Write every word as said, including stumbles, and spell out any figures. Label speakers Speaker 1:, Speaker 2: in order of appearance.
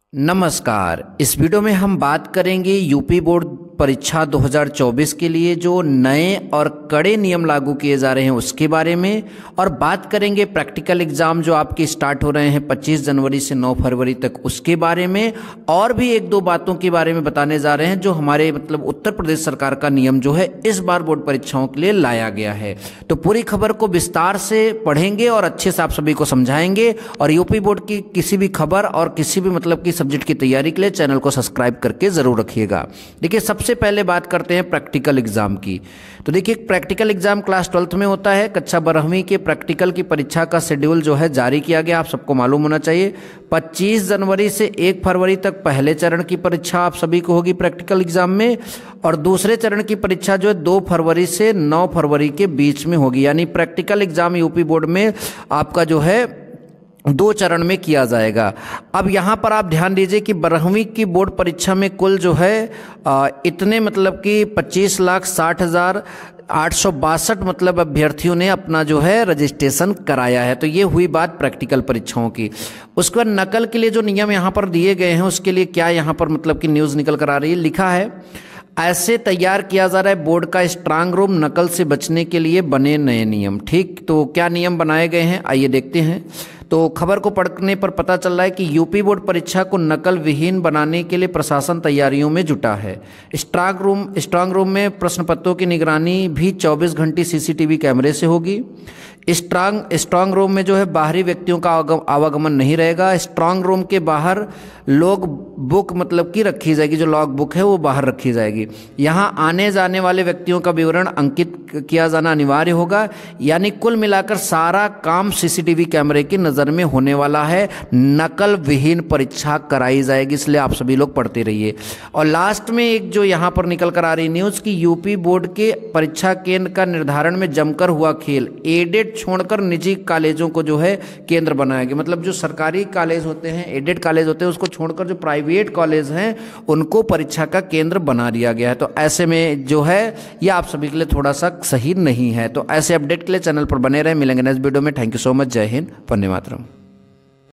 Speaker 1: नमस्कार। इस वीडियो में हम बात करेंगे यूपी बोर्ड परीक्षा दो हज़ार चौबीस के लिए जो नए और कड़े नियम लागू किए जा रहे हैं उसके बारे में, और बात करेंगे प्रैक्टिकल एग्जाम जो आपके स्टार्ट हो रहे हैं पच्चीस जनवरी से नौ फरवरी तक उसके बारे में, और भी एक दो बातों के बारे में बताने जा रहे हैं जो हमारे मतलब उत्तर प्रदेश सरकार का नियम जो है इस बार बोर्ड परीक्षाओं के लिए लाया गया है। तो पूरी खबर को विस्तार से पढ़ेंगे और अच्छे से आप सभी को समझाएंगे, और यूपी बोर्ड की किसी भी खबर और किसी भी मतलब की सब्जेक्ट की तैयारी के लिए चैनल को सब्सक्राइब करके जरूर रखिएगा। देखिए, सबसे पहले बात करते हैं प्रैक्टिकल एग्जाम की। तो देखिए, प्रैक्टिकल एग्जाम क्लास ट्वेल्थ में होता है। कक्षा बारहवीं के प्रैक्टिकल की परीक्षा का शेड्यूल जो है जारी किया गया, आप सबको मालूम होना चाहिए। पच्चीस जनवरी से एक फरवरी तक पहले चरण की परीक्षा आप सभी को होगी प्रैक्टिकल एग्जाम में, और दूसरे चरण की परीक्षा जो है दो फरवरी से नौ फरवरी के बीच में होगी। यानी प्रैक्टिकल एग्जाम यूपी बोर्ड में आपका जो है दो चरण में किया जाएगा। अब यहाँ पर आप ध्यान दीजिए कि बारहवीं की बोर्ड परीक्षा में कुल जो है आ, इतने मतलब कि पच्चीस लाख साठ हजार आठ सौ बासठ मतलब अभ्यर्थियों ने अपना जो है रजिस्ट्रेशन कराया है। तो ये हुई बात प्रैक्टिकल परीक्षाओं की। उसके बाद नकल के लिए जो नियम यहाँ पर दिए गए हैं उसके लिए क्या यहाँ पर मतलब कि न्यूज़ निकल कर आ रही है, लिखा है ऐसे तैयार किया जा रहा है बोर्ड का स्ट्रांग रूम, नकल से बचने के लिए बने नए नियम। ठीक, तो क्या नियम बनाए गए हैं आइए देखते हैं। तो खबर को पढ़ने पर पता चल रहा है कि यूपी बोर्ड परीक्षा को नकल विहीन बनाने के लिए प्रशासन तैयारियों में जुटा है। स्ट्रांग रूम स्ट्रांग रूम में प्रश्न पत्रों की निगरानी भी चौबीस घंटे सीसीटीवी कैमरे से होगी। स्ट्रांग स्ट्रांग रूम में जो है बाहरी व्यक्तियों का आवागमन नहीं रहेगा। स्ट्रांग रूम के बाहर लॉग बुक मतलब की रखी जाएगी, जो लॉग बुक है वो बाहर रखी जाएगी। यहाँ आने जाने वाले व्यक्तियों का विवरण अंकित किया जाना अनिवार्य होगा। यानी कुल मिलाकर सारा काम सीसीटीवी कैमरे की नज़र में होने वाला है। नकल विहीन परीक्षा कराई जाएगी, इसलिए आप सभी लोग पढ़ते रहिए। और लास्ट में एक जो यहाँ पर निकल कर आ रही न्यूज़ कि यूपी बोर्ड के परीक्षा केंद्र का निर्धारण में जमकर हुआ खेल, एडेड छोड़कर निजी कॉलेजों को जो है केंद्र बनाया गया। मतलब जो सरकारी कॉलेज होते हैं, एडेड कॉलेज होते हैं, उसको छोड़कर जो प्राइवेट कॉलेज हैं उनको परीक्षा का केंद्र बना दिया गया है। तो ऐसे में जो है ये आप सभी के लिए थोड़ा सा सही नहीं है। तो ऐसे अपडेट के लिए चैनल पर बने रहे। मिलेंगे नेक्स्ट वीडियो में। Thank you so much. जय हिंद, वंदे मातरम।